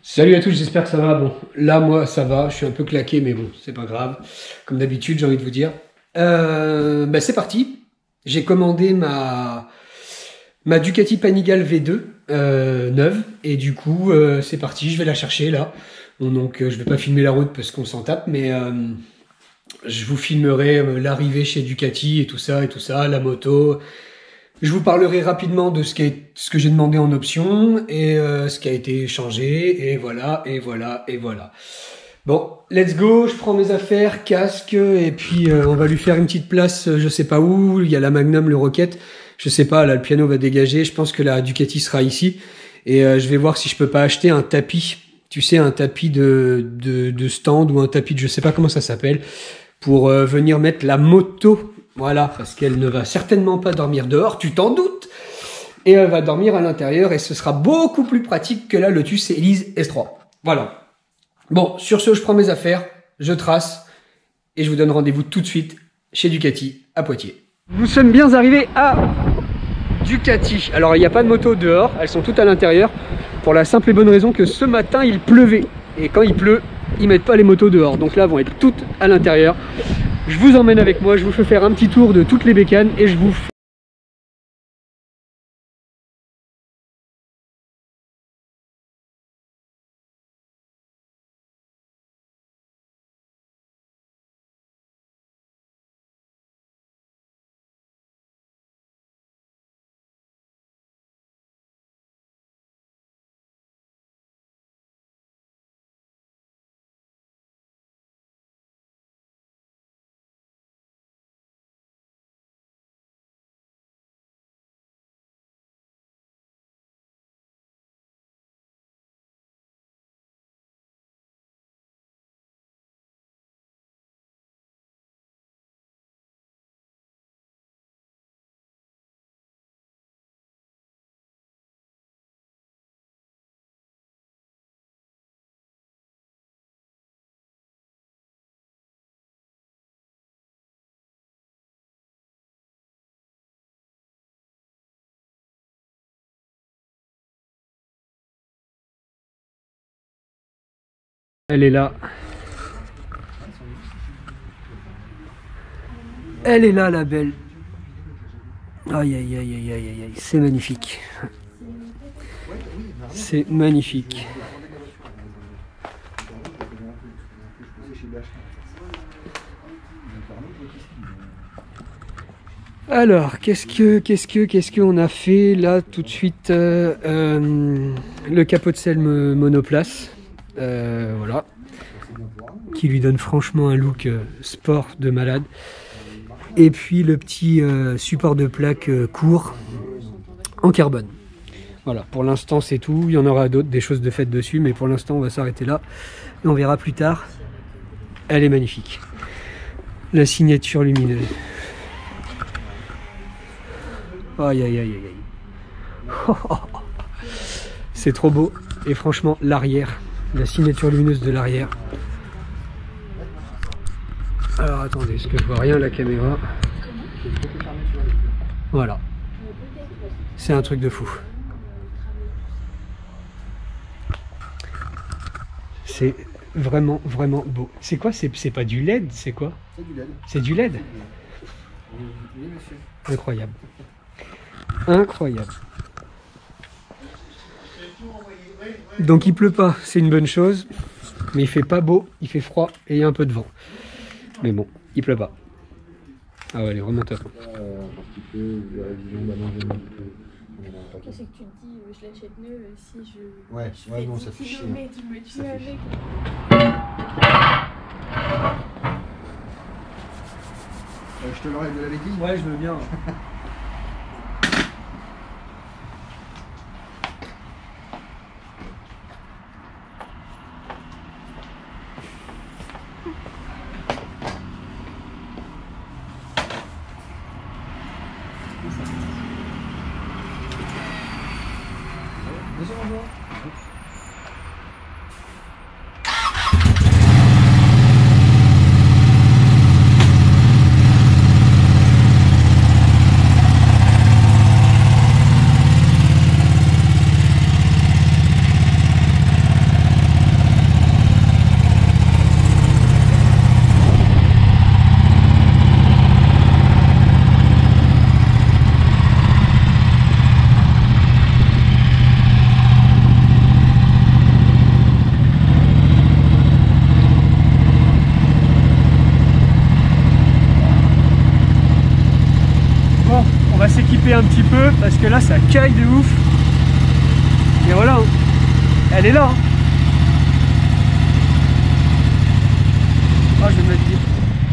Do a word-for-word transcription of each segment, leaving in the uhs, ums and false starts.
Salut à tous, j'espère que ça va. Bon, là, moi, ça va. Je suis un peu claqué, mais bon, c'est pas grave. Comme d'habitude, j'ai envie de vous dire. Euh, bah, c'est parti. J'ai commandé ma, ma Ducati Panigale V deux euh, neuve. Et du coup, euh, c'est parti. Je vais la chercher, là. Bon, donc, euh, je vais pas filmer la route parce qu'on s'en tape, mais euh, je vous filmerai euh, l'arrivée chez Ducati et tout ça, et tout ça, la moto. Je vous parlerai rapidement de ce, qui est, ce que j'ai demandé en option et euh, ce qui a été changé, et voilà, et voilà, et voilà. Bon, let's go, je prends mes affaires, casque, et puis euh, on va lui faire une petite place, je sais pas où, il y a la Magnum, le Rocket, je sais pas, là le piano va dégager, je pense que la Ducati sera ici, et euh, je vais voir si je peux pas acheter un tapis, tu sais, un tapis de, de, de stand ou un tapis de je sais pas comment ça s'appelle, pour euh, venir mettre la moto. Voilà, parce qu'elle ne va certainement pas dormir dehors, tu t'en doutes. Et elle va dormir à l'intérieur et ce sera beaucoup plus pratique que la Lotus Elise S trois. Voilà. Bon, sur ce, je prends mes affaires, je trace et je vous donne rendez-vous tout de suite chez Ducati à Poitiers. Nous sommes bien arrivés à Ducati. Alors, il n'y a pas de moto dehors, elles sont toutes à l'intérieur pour la simple et bonne raison que ce matin, il pleuvait. Et quand il pleut, ils mettent pas les motos dehors. Donc là, elles vont être toutes à l'intérieur. Je vous emmène avec moi, je vous fais faire un petit tour de toutes les bécanes et je vous fais... Elle est là. Elle est là, la belle. Aïe, aïe, aïe, aïe, aïe, aïe, c'est magnifique. C'est magnifique. Alors, qu'est-ce que, qu'est-ce que, qu'est-ce qu'on a fait là tout de suite euh, euh, le capot de selle monoplace. Euh, voilà, qui lui donne franchement un look euh, sport de malade. Et puis le petit euh, support de plaque euh, court en carbone. Voilà, pour l'instant c'est tout. Il y en aura d'autres, des choses de fait dessus, mais pour l'instant on va s'arrêter là et on verra plus tard. Elle est magnifique. La signature lumineuse. Aïe aïe aïe aïe aïe. Oh, oh, oh. C'est trop beau. Et franchement, l'arrière. La signature lumineuse de l'arrière. Alors attendez, est-ce que je vois rien à la caméra? Voilà. C'est un truc de fou. C'est vraiment, vraiment beau. C'est quoi? C'est pas du L E D, c'est quoi? C'est du L E D. C'est du L E D? Oui, monsieur. Incroyable. Incroyable. Donc il pleut pas, c'est une bonne chose, mais il fait pas beau, il fait froid et il y a un peu de vent. Mais bon, il pleut pas. Ah ouais, elle est vraiment top. C'est que tu te dis, je l'achète mieux si je. Ouais, je ouais, non, ça fait chier. Je me tue avec. Je te l'enlève de la béquille. Ouais, je veux bien. que là ça caille de ouf. Et voilà, hein. Elle est là. Hein. Oh, je vais me mettre bien.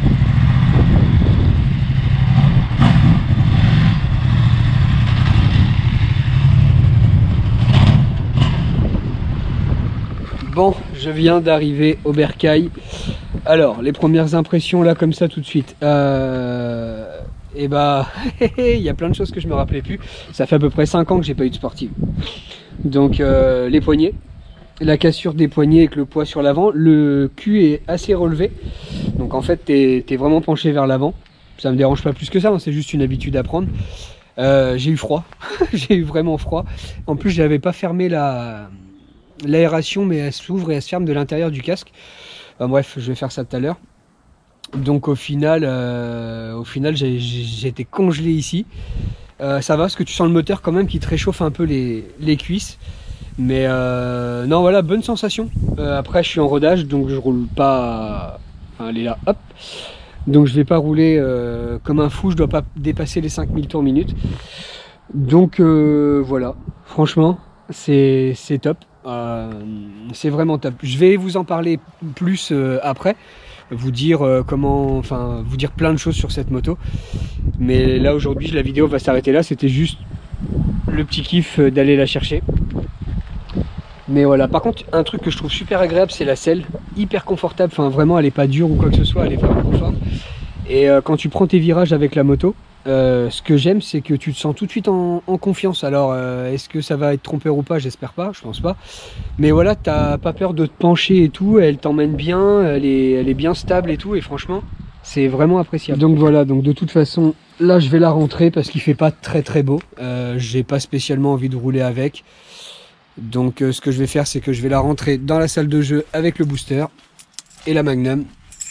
Bon, je viens d'arriver au bercail. Alors, les premières impressions là, comme ça, tout de suite. Euh... Et bah, il y a plein de choses que je me rappelais plus. Ça fait à peu près cinq ans que j'ai pas eu de sportive. Donc, euh, les poignets, la cassure des poignets avec le poids sur l'avant. Le cul est assez relevé. Donc, en fait, t'es t'es vraiment penché vers l'avant. Ça me dérange pas plus que ça, hein, c'est juste une habitude à prendre. Euh, j'ai eu froid. J'ai eu vraiment froid. En plus, j'avais pas fermé la... l'aération, mais elle s'ouvre et elle se ferme de l'intérieur du casque. Enfin, bref, je vais faire ça tout à l'heure. Donc au final, euh, au final, j'ai été congelé ici. Euh, ça va parce que tu sens le moteur quand même qui te réchauffe un peu les, les cuisses. Mais euh, non, voilà, bonne sensation. Euh, après, je suis en rodage, donc je roule pas. Enfin, elle est là, hop. Donc je vais pas rouler euh, comme un fou. Je dois pas dépasser les cinq mille tours minute. Donc euh, voilà, franchement, c'est top. Euh, c'est vraiment top. Je vais vous en parler plus euh, après, vous dire euh, comment, enfin, vous dire plein de choses sur cette moto. Mais là aujourd'hui, la vidéo va s'arrêter là. C'était juste le petit kiff d'aller la chercher. Mais voilà. Par contre, un truc que je trouve super agréable, c'est la selle, hyper confortable. Enfin, vraiment, elle est pas dure ou quoi que ce soit. Elle est vraiment confort. Et euh, quand tu prends tes virages avec la moto. Euh, ce que j'aime, c'est que tu te sens tout de suite en, en confiance. Alors, euh, est-ce que ça va être trompeur ou pas? J'espère pas, je pense pas. Mais voilà, t'as pas peur de te pencher et tout. Elle t'emmène bien, elle est, elle est bien stable et tout. Et franchement, c'est vraiment appréciable. Donc voilà, donc de toute façon, là, je vais la rentrer parce qu'il fait pas très très beau. Euh, J'ai pas spécialement envie de rouler avec. Donc, euh, ce que je vais faire, c'est que je vais la rentrer dans la salle de jeu avec le booster et la Magnum.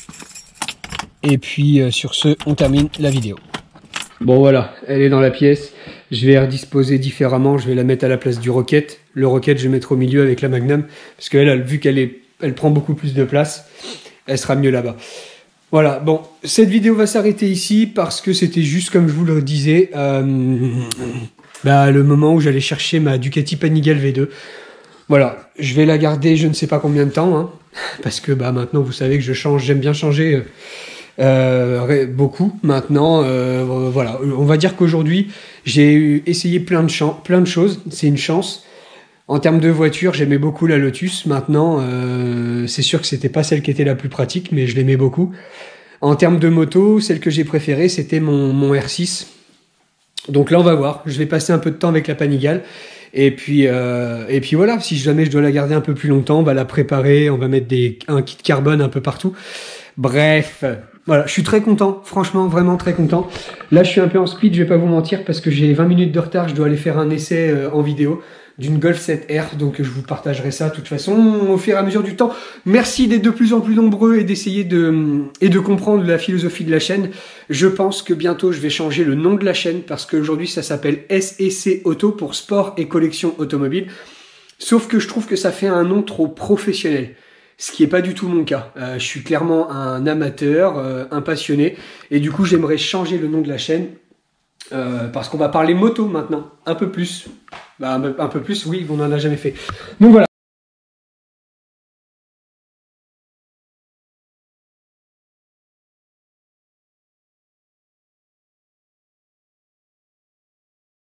Et puis, euh, sur ce, on termine la vidéo. Bon voilà, elle est dans la pièce, je vais redisposer différemment, je vais la mettre à la place du Rocket. Le Rocket, je vais mettre au milieu avec la Magnum, parce qu'elle, vu qu'elle est, elle prend beaucoup plus de place, elle sera mieux là-bas. Voilà, bon, cette vidéo va s'arrêter ici, parce que c'était juste comme je vous le disais, euh, bah, le moment où j'allais chercher ma Ducati Panigale V deux. Voilà, je vais la garder je ne sais pas combien de temps, hein, parce que bah, maintenant vous savez que je change, j'aime bien changer... Euh, Euh, beaucoup maintenant. Euh, voilà, on va dire qu'aujourd'hui j'ai essayé plein de, plein de choses. C'est une chance. En termes de voiture, j'aimais beaucoup la Lotus. Maintenant, euh, c'est sûr que c'était pas celle qui était la plus pratique, mais je l'aimais beaucoup. En termes de moto, celle que j'ai préférée, c'était mon, mon R six. Donc là, on va voir. Je vais passer un peu de temps avec la Panigale. Et puis, euh, et puis voilà, si jamais je dois la garder un peu plus longtemps, on va la préparer, on va mettre des, un kit carbone un peu partout. Bref, voilà, je suis très content, franchement, vraiment très content. Là, je suis un peu en speed, je vais pas vous mentir, parce que j'ai vingt minutes de retard, je dois aller faire un essai euh, en vidéo d'une Golf sept R, donc je vous partagerai ça de toute façon au fur et à mesure du temps. Merci d'être de plus en plus nombreux et d'essayer de, et de comprendre la philosophie de la chaîne. Je pense que bientôt, je vais changer le nom de la chaîne, parce qu'aujourd'hui, ça s'appelle S et C Auto pour Sport et Collection Automobile. Sauf que je trouve que ça fait un nom trop professionnel. Ce qui n'est pas du tout mon cas. Euh, je suis clairement un amateur, euh, un passionné. Et du coup, j'aimerais changer le nom de la chaîne. Euh, parce qu'on va parler moto maintenant. Un peu plus. Bah, un peu plus, oui, on n'en a jamais fait. Donc voilà.